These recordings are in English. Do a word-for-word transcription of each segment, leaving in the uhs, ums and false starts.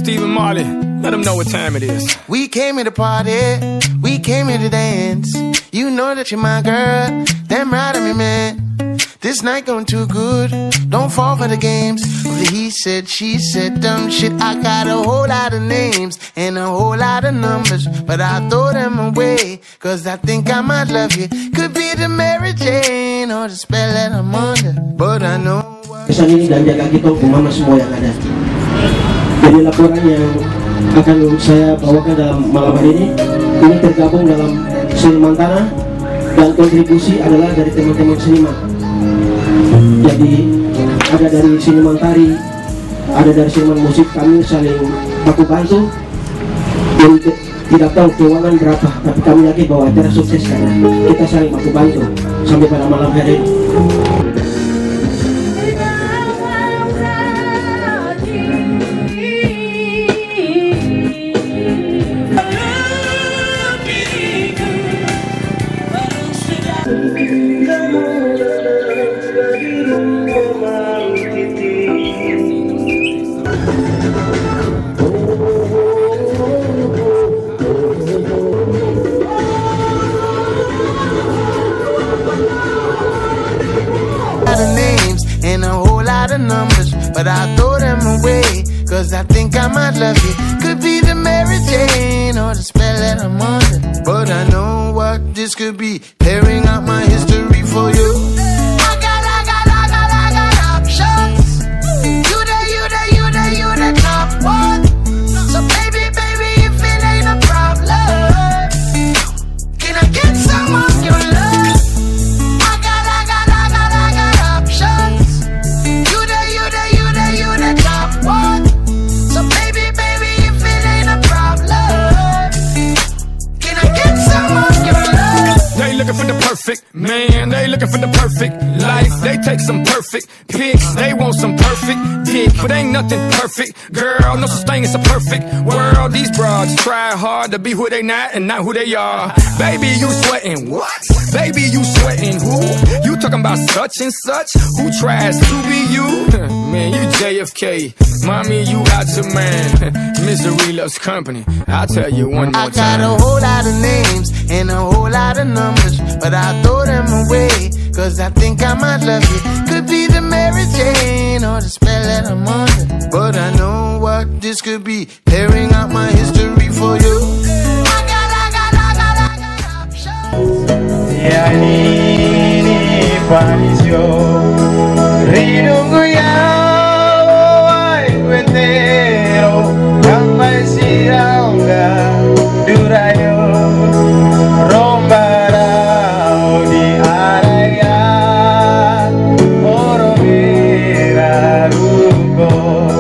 Stephen Marley. Let them know what time it is. We came here to party, we came here to dance. You know that you're my girl, damn right I'm your man. This night going too good, don't fall for the games. He said, she said, dumb shit. I got a whole lot of names and a whole lot of numbers, but I throw them away, cause I think I might love you. Could be the Mary Jane or the spell that I'm under, but I know. Kesan ini dan jaga kita untuk mama semua yang ada. Jadi laporan yang akan saya bawakan dalam malam hari ini, ini tergabung dalam seniman tanah dan kontribusi adalah dari teman-teman seniman. Jadi ada dari seniman tari, ada dari seniman musik, kami saling baku bantu. Jadi tidak tahu keuangan berapa, tapi kami yakin bahwa acara sukses karena kita saling baku bantu sampai pada malam hari ini. Numbers, but I throw them away, cause I think I might love you. Could be the Mary Jane or the spell that I'm under, but I know what this could be, tearing out my history for you. I got, I got, I got, I got options. You the, you the, you the, you the top one. So baby, baby, if it ain't a problem, can I get some of your love? Looking for the perfect man, they looking for the perfect life. They take some perfect pics, they want some perfect dick, but ain't nothing perfect, girl. No such thing as a perfect world. These broads try hard to be who they not and not who they are. Baby, you sweating what? Baby, you sweating who? You talking about such and such? Who tries to be you? Man, you J F K. Mommy, you out your man. Misery loves company. I'll tell you one more time. I got a whole lot of names and a whole lot of numbers, but I throw them away, cause I think I might love you. Could be the Mary Jane or the spell that I'm under, but I know what this could be, tearing out my history for you. I got, I got, I got, I got options. Ya ini panisyo rinungu ya ay cuentero sampai sirangga durayo rombarao di area oro miraruko.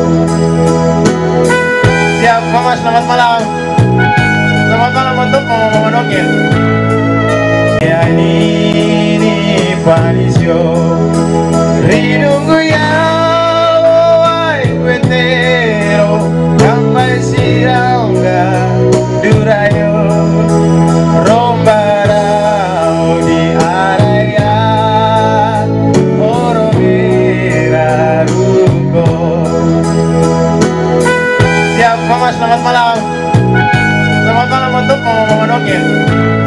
Siap mama, selamat malam. Selamat malam untuk mama Nokil. Ya ini panisyo rinungu ya ay cuentero sampai sirangga durayo rombarao di area oro miraruko. Siap mama, selamat malam. Selamat malam untuk mama Nokil.